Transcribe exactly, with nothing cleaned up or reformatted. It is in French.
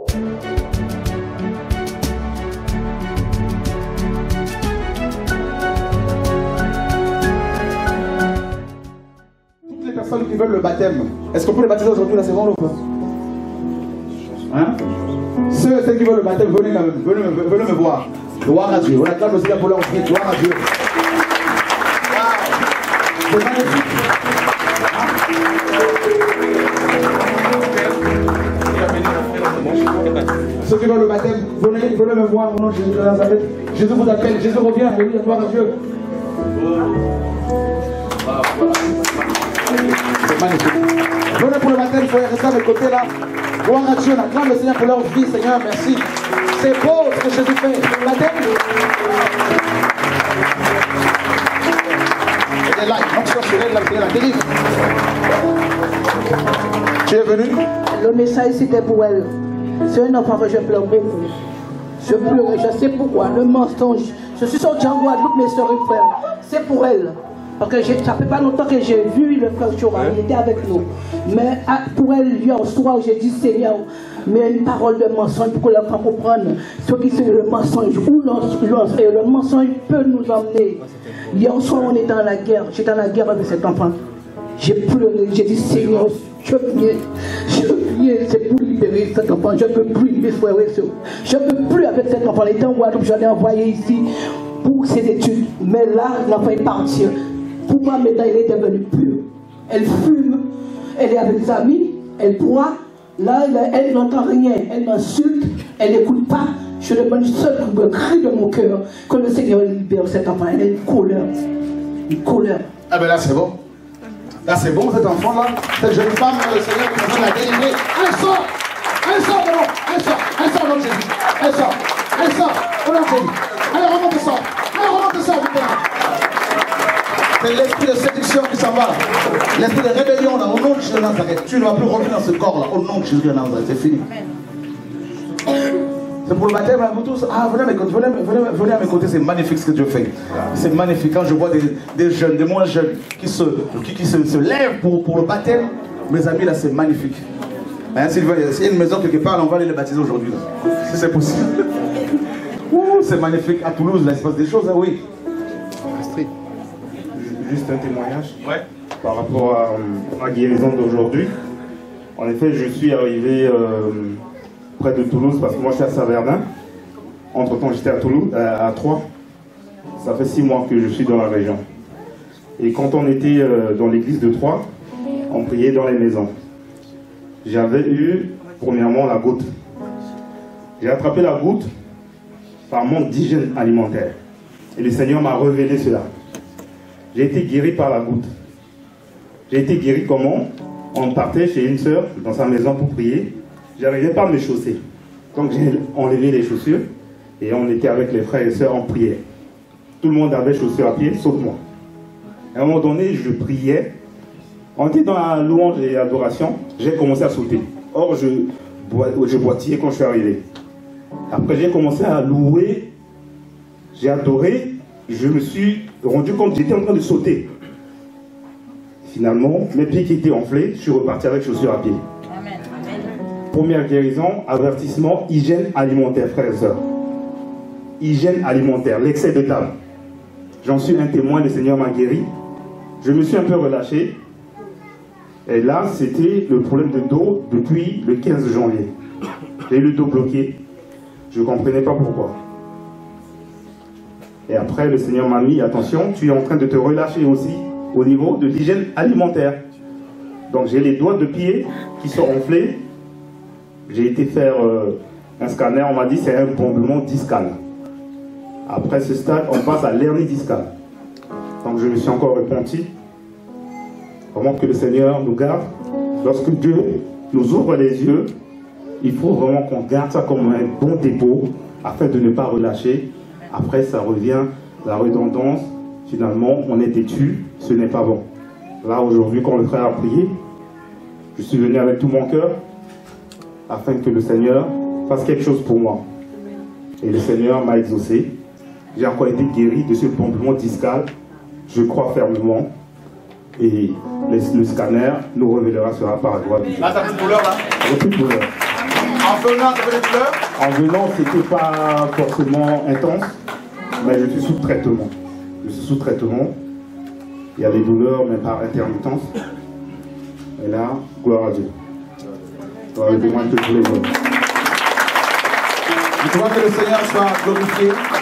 Toutes les personnes qui veulent le baptême, est-ce qu'on peut les baptiser aujourd'hui là, c'est bon ou pas? Hein? Ceux, ceux qui veulent le baptême, venez, venez, venez, venez me voir. Gloire à Dieu. On acclame aussi pour leur vie. Gloire à Dieu. Wow. C'est magnifique. Ceux qui veulent le baptême, venez, venez me voir au nom de Jésus de Nazareth. Jésus vous appelle. Jésus revient. Gloire à Dieu. C'est magnifique. Venez pour le baptême, il faut rester à mes côtés là. Gloire à Dieu, on acclame le Seigneur pour leur vie, Seigneur, merci. C'est beau ce que Jésus fait. Le baptême. Et là, l'onction sur elle, la délivre. Tu es venu? Le message c'était pour elle. C'est un enfant que je pleure beaucoup. Je pleure, je sais pourquoi. Le mensonge. Je suis sorti en Guadeloupe, mes soeurs et frères. C'est pour elle. Parce que ça fait pas longtemps que j'ai vu le frère Chora, il était avec nous. Mais pour elle, hier soir, j'ai dit Seigneur, mais une parole de mensonge pour que l'enfant comprenne ce qui c'est le mensonge. Où le mensonge peut nous emmener. Hier soir, on est dans la guerre. J'étais dans la guerre avec cet enfant. J'ai pleuré, j'ai dit Seigneur, je viens, je viens, c'est pour libérer cet enfant. Je ne peux plus, mes frères et sœurs. Je ne peux plus avec cet enfant. Il était en Guadeloupe, je l'ai envoyé ici pour ses études. Mais là, l'enfant est parti. Pour moi, maintenant, elle est devenue pure. Elle fume, elle est avec des amis, elle boit. Là, elle n'entend rien, elle m'insulte, elle n'écoute pas. Je demande seul pour me cri de mon cœur que le Seigneur libère cet enfant. Elle a une couleur. Une couleur. Ah ben là, c'est bon. Là, c'est bon, cet enfant-là. Cette jeune femme, le Seigneur qui nous a délivré. Elle sort. Elle sort, non, elle sort. Elle sort, non, Jésus. Elle sort. Elle sort. Au nom de Jésus. Allez, remonte ça. Allez, remonte ça, vite. C'est l'esprit de séduction qui s'en va. L'esprit de rébellion là, au nom de Jésus de Nazareth. Tu ne vas plus revenir dans ce corps là, au nom de Jésus de Nazareth. C'est fini. C'est pour le baptême, là, vous tous. Ah, venez à mes côtés, venez, venez, venez à mes côtés, c'est magnifique ce que Dieu fait. C'est magnifique quand je vois des, des jeunes, des moins jeunes qui se, qui, qui se, se lèvent pour, pour le baptême. Mes amis, là, c'est magnifique. Hein, s'il y a une maison quelque part, on va aller les baptiser aujourd'hui. Si c'est possible. C'est magnifique. À Toulouse, là, il se passe des choses, hein, oui. Astrid. Juste un témoignage ouais. Par rapport à ma guérison d'aujourd'hui. En effet, je suis arrivé euh, près de Toulouse parce que moi je suis à Saint-Verdun. Entre temps, j'étais à Toulouse, à, à Troyes. Ça fait six mois que je suis dans la région. Et quand on était euh, dans l'église de Troyes, on priait dans les maisons. J'avais eu, premièrement, la goutte. J'ai attrapé la goutte par manque d'hygiène alimentaire. Et le Seigneur m'a révélé cela. J'ai été guéri par la goutte. J'ai été guéri comment? On partait chez une sœur dans sa maison pour prier. Je n'arrivais pas à me chausser. Donc j'ai enlevé les chaussures et on était avec les frères et sœurs en prière. Tout le monde avait chaussures à pied, sauf moi. À un moment donné, je priais. On était dans la louange et l'adoration. J'ai commencé à sauter. Or, je, je boitillais quand je suis arrivé. Après, j'ai commencé à louer. J'ai adoré. Je me suis rendu compte que j'étais en train de sauter. Finalement, mes pieds qui étaient enflés, je suis reparti avec chaussures à pied. Amen. Première guérison, avertissement, hygiène alimentaire, frères et sœurs. Hygiène alimentaire, l'excès de table. J'en suis un témoin, le Seigneur m'a guéri. Je me suis un peu relâché. Et là, c'était le problème de dos depuis le quinze janvier. J'ai eu le dos bloqué. Je ne comprenais pas pourquoi. Et après, le Seigneur m'a mis, attention, tu es en train de te relâcher aussi au niveau de l'hygiène alimentaire. Donc j'ai les doigts de pied qui sont enflés. J'ai été faire euh, un scanner, on m'a dit c'est un bombement discal. Après ce stade, on passe à l'hernie discale. Donc je me suis encore repenti. Vraiment que le Seigneur nous garde. Lorsque Dieu nous ouvre les yeux, il faut vraiment qu'on garde ça comme un bon dépôt afin de ne pas relâcher. Après ça revient, la redondance. Finalement, on est têtu, ce n'est pas bon. Là, aujourd'hui, quand le frère a prié, je suis venu avec tout mon cœur afin que le Seigneur fasse quelque chose pour moi. Et le Seigneur m'a exaucé. J'ai encore été guéri de ce bombement discal. Je crois fermement. Et le, le scanner nous révélera ce rapport à droite. Là, t'as plus de douleur, là? J'ai plus de douleur. En venant, tu avais des douleurs? En venant, c'était pas forcément intense, mais je suis sous traitement. Je suis sous traitement. Il y a des douleurs, mais par intermittence. Et là, gloire à Dieu. Gloire à Dieu, moi que je voulais voir. Je crois que le Seigneur soit glorifié.